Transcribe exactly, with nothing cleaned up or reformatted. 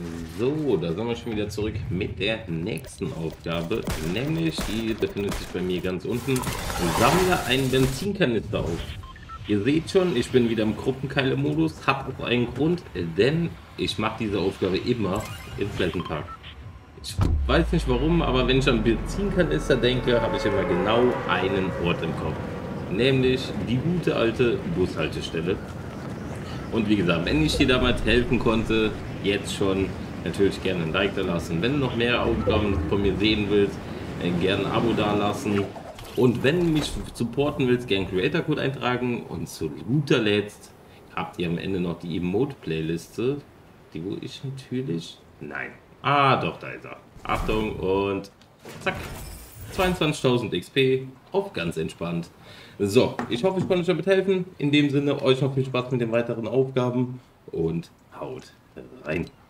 So, da sind wir schon wieder zurück mit der nächsten Aufgabe, nämlich die befindet sich bei mir ganz unten. Sammle einen Benzinkanister auf. Ihr seht schon, ich bin wieder im Gruppenkeile-Modus, habe auch einen Grund, denn ich mache diese Aufgabe immer im Pleasant Park. Ich weiß nicht warum, aber wenn ich an Benzinkanister denke, habe ich immer genau einen Ort im Kopf, nämlich die gute alte Bushaltestelle. Und wie gesagt, wenn ich dir damals helfen konnte, jetzt schon, natürlich gerne ein Like da lassen. Wenn du noch mehr Aufgaben von mir sehen willst, gerne ein Abo da lassen. Und wenn du mich supporten willst, gerne Creator Code eintragen. Und zu guter Letzt habt ihr am Ende noch die Emote Playliste, die wo ich natürlich, nein, ah doch, da ist er. Achtung und zack, zweiundzwanzigtausend X P auf ganz entspannt. So, ich hoffe, ich konnte euch damit helfen. In dem Sinne, euch noch viel Spaß mit den weiteren Aufgaben und haut rein.